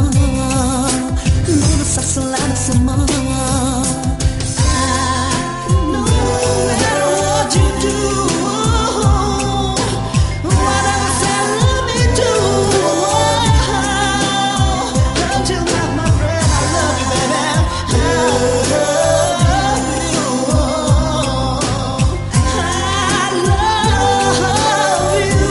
Nuna sasalada sama. No matter what you do, whatever tell me to, don't you love my friend? I love you, baby. I love you. I love you.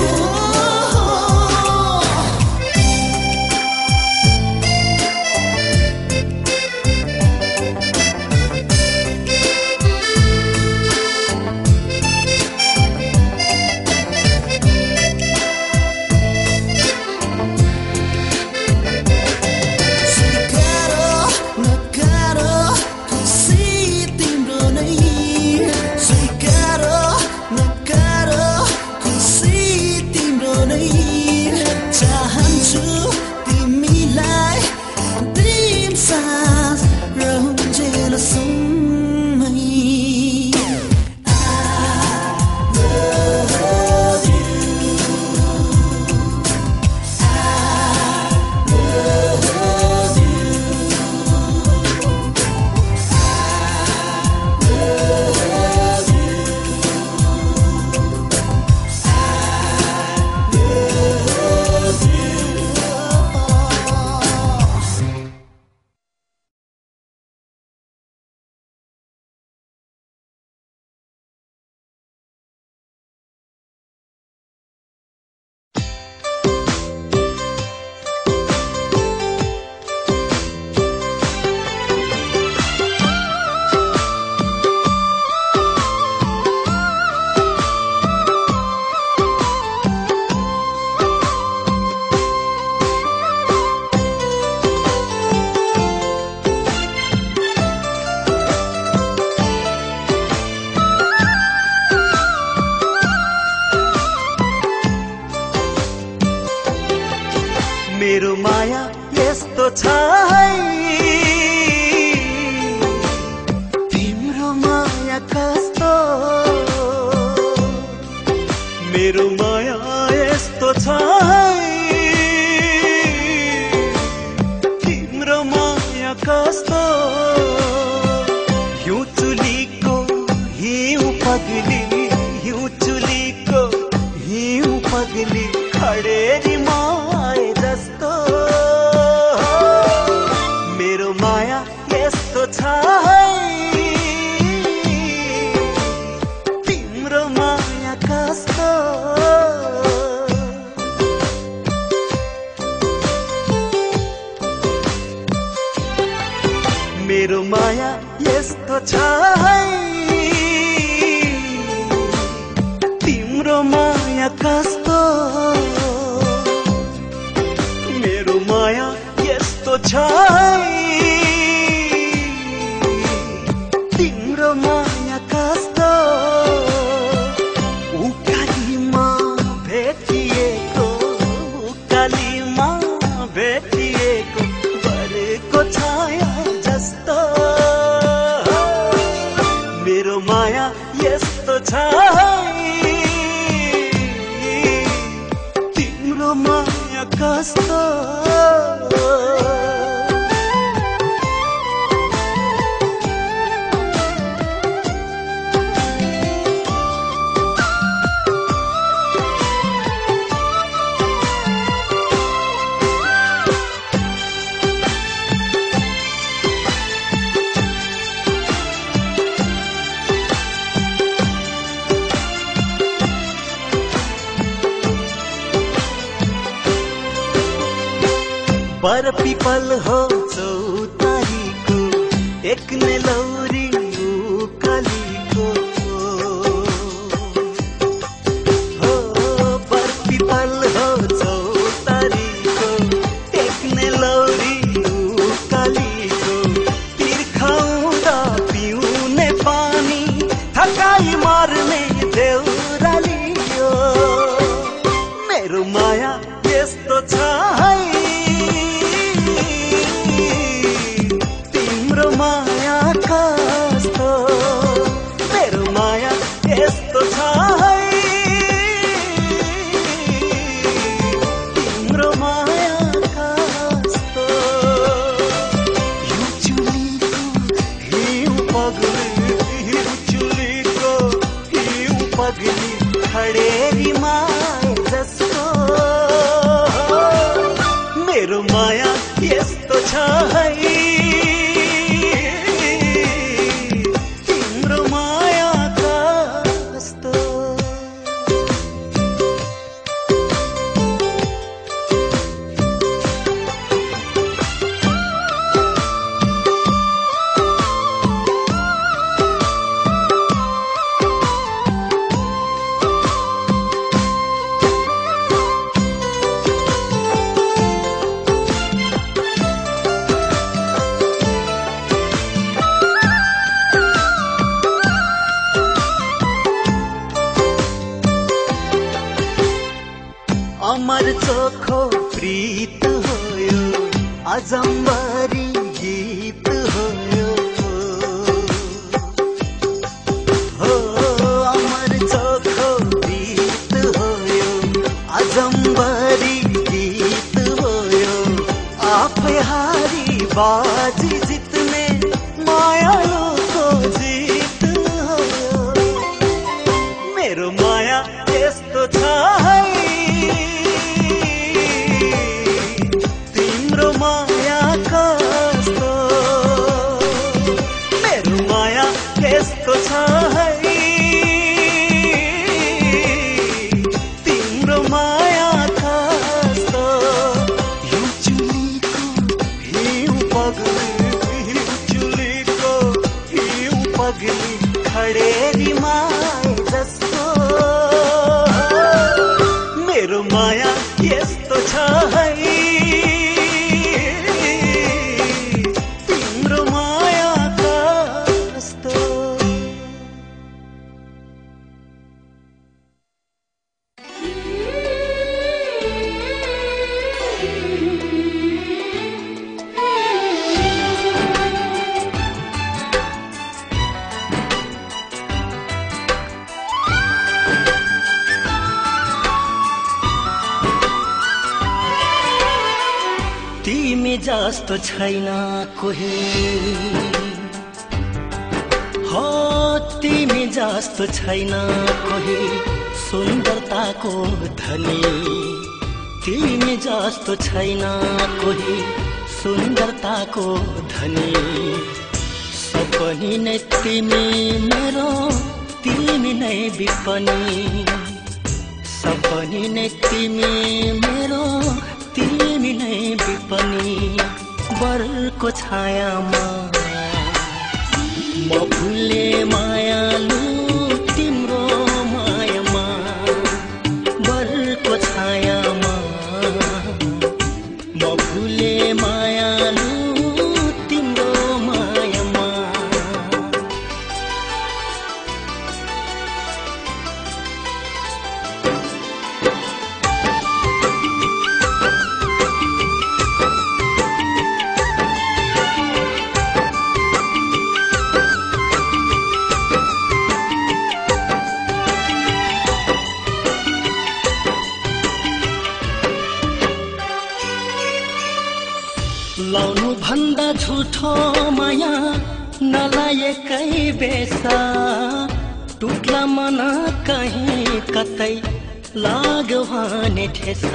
मेरो माया यस्तो छ है, तिम्रो माया कस्तो। मेरो माया यस्तो छ है, तिम्रो माया कस्तो। हिउँ चुलीको हिउँ पगली, हिउँ चुलीको हिउँ पगली, खडेरी माया जस्तो। मेरो माया यस्तो छ है, तिम्रो माया कस्तो। मेरो माया यस्तो छ है, तिम्रो माया कस्तो। मेरो माया यस्तो छ है, तिम्रो माया कस्तो। उकालीमा भेटिएको, उकालीमा भेटिएको बरेको छाया जस्तो। मेरो माया यस्तो छ है, तिम्रो माया कस्तो। बर पिपल हो चौतारीको, एक नेलौरी उकालीको। हो बर पिपल हो चौतारीको, एक नेलौरी उकालीको। तिर्खाउँदा पिउने पानी, थकाइ मार्ने देउरालीको। मेरो माया यस्तो छ है, तिम्रो माया कस्तो। यस्तो छ है तिम्रो माया कस्तो अमर चोखो प्रीत होयो अजम्बरी गीत होयो हो अमर चोखो प्रीत होयो अजम्बरी गीत होयो आफै हारी बाजी जित्ने मायालुको जीत होयो मेरो माया यस्तो छ है तिम्रो माया कस्तो मेरो माया यस्तो छ है तिम्रो माया कस्तो यो चुलीको हिउँ पगली खडेरी माया जस्तो मेरो माया यस्तो छ है तिम्रो माया कस्तो तिमी जस्तो छैन कोही हो तिमी जस्तो छैन कोही सुन्दरताको धनी तिमी जस्तो छैन कोही सुन्दरताको धनी सपनी नै तिमी मेरो तिमी नै विपनी सपनी नै तिमी मेरो तिमी नै विपनी बरको छायामा म फुले मायालु तिम्रो मायामा बरको छायामा म फुले मायालु तिम्रो मायामा लाउनु भन्दा झुठो माया नलायकै बेसा टुक्ला मन कहीँ कतै लाग्यो भने ठेसा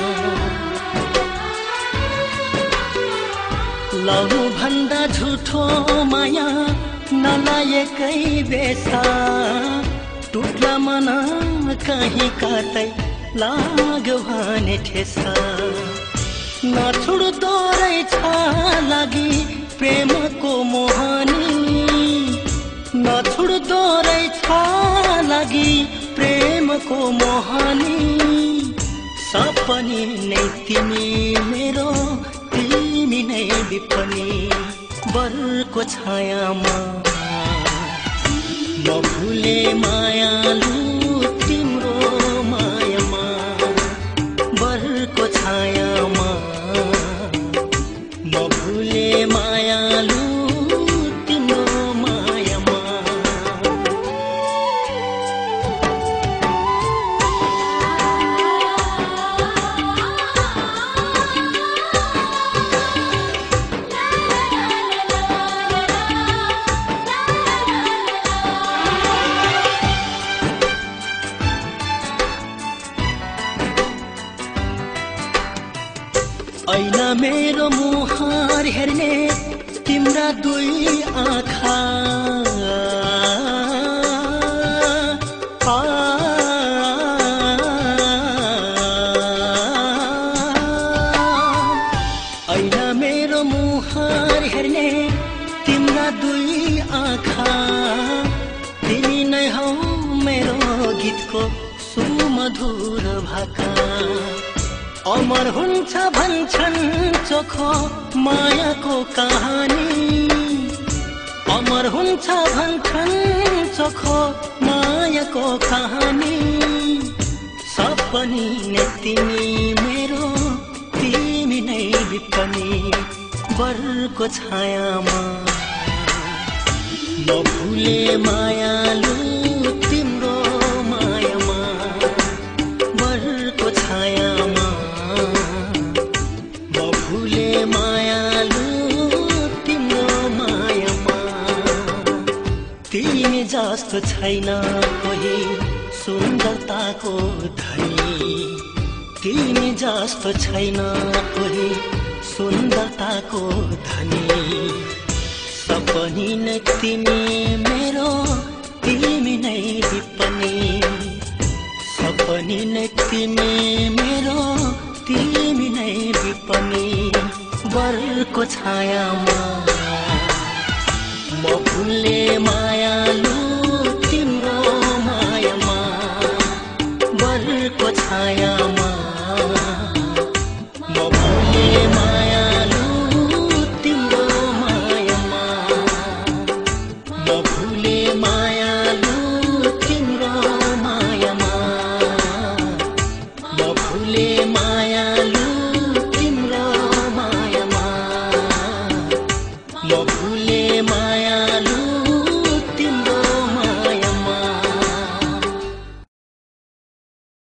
लाउनु भन्दा झुठो माया नलायकै बेसा टुक्ला मन कहीँ कतै लाग्यो भने ठेसा नछुड्दो रहेछ लागि प्रेमको मोहनी नछुड्दो रहेछ लागि प्रेमको मोहनी सपनी नै तिमी मेरो तिमी नै विपनी बरको छायामा म फुले मायालु तिम्रो मायामा बरको छायामा म फुले मायालु तिम्रो मायामा ऐना मेरो मुहार हेर्ने तिम्रा दुई आँखा ऐना मेरो मुहार हेर्ने तिम्रा दुई आँखा तिमी नै हौ मेरो गीतको सुमधुर भाका अमर हुन्छ भन्छन् चोखो मायाको कहानी अमर हुन्छ भन्छन् चोखो मायाको कहानी सपनी नै तिमी मेरो तिमी नै विपनी बरको छायामा म भुले मायालु तिम्रो मायामा बरको छायामा म भुले मायालु तिम्रो मायामा तिमी जस्तो छैन कोही सुन्दरताको धनी तिमी जस्तो छैन कोही सुन्दरताको धनी सपनी नै तिमी मेरो तिमी नै विपनी सपनी नै तिमी मेरो तिमी नै विपनी बरको छायामा म भुले मायालु तिम्रो मायामा बरको छायामा म भुले मायालु तिम्रो मायामा म भुले मायालु तिम्रो मायामा म भुले मायालु तिम्रो मायामा म भुले मायालु